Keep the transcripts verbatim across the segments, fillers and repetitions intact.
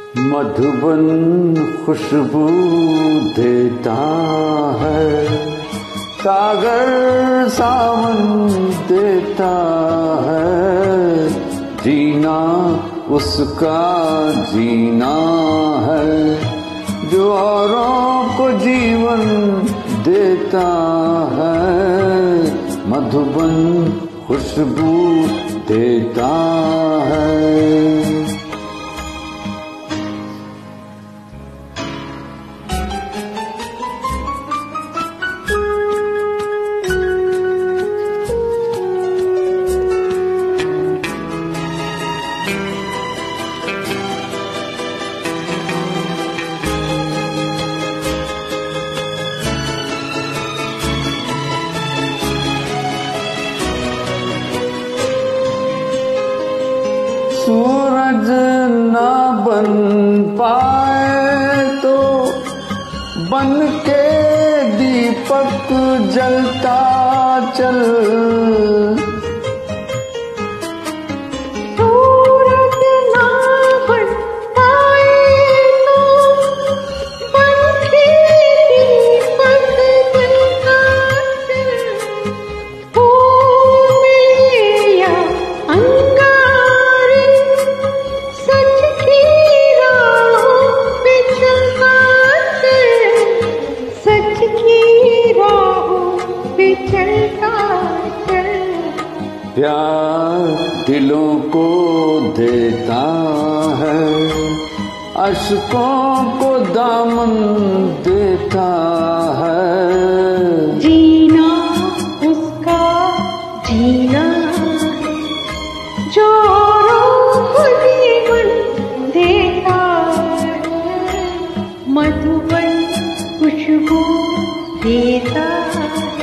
मधुबन खुशबू देता है, सागर सावन देता है, जीना उसका जीना है, जो औरों को जीवन देता है, मधुबन खुशबू देता है। सूरज ना बन पाए तो बन के दीपक जलता चल, सूरज ना बन पाए तो बन के दीपक जलता चल, फूल मिले या अंगारे सच की राहों पे चलता चल, सच की राहों पे चलता चल। प्यार दिलों को देता है, अश्कों को दामन देता है, जीना उसका जीना है, जो औरों को जीवन देता है, मधुबन खुशबू देता है,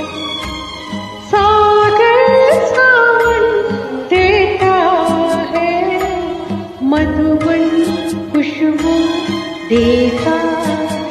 सागर सावन देता है, मधुबन खुशबू देता है।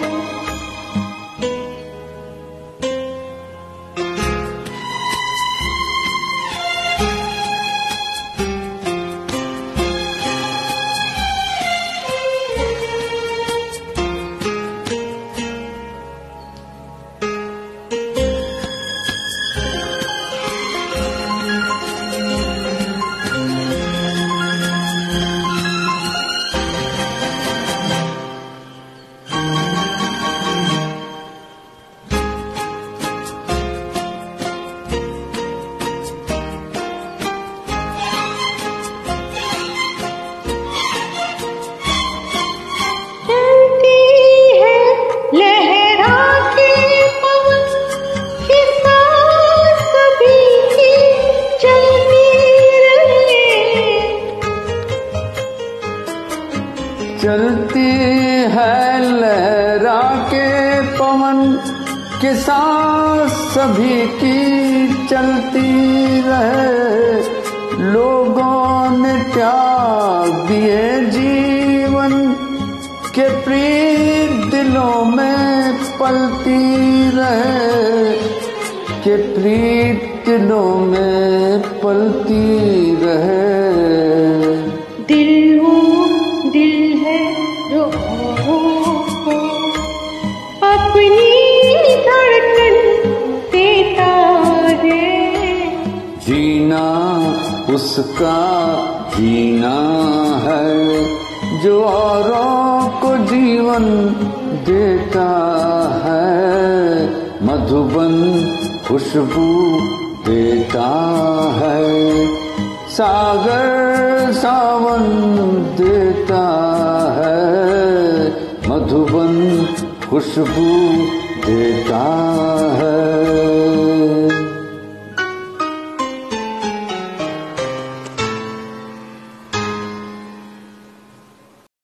चलती है लहरा के पवन के साथ सभी की चलती रहे, लोगों ने त्याग दिए जीवन के प्रीत दिलों में पलती रहे, के प्रीत दिलों में पलती रहे। दिल वो दिल है जो औरों को अपनी धड़कन देता है, जीना उसका जीना है, जो औरों को जीवन देता है, मधुबन खुशबू देता है, सागर सावन देता है, मधुबन खुशबू देता है।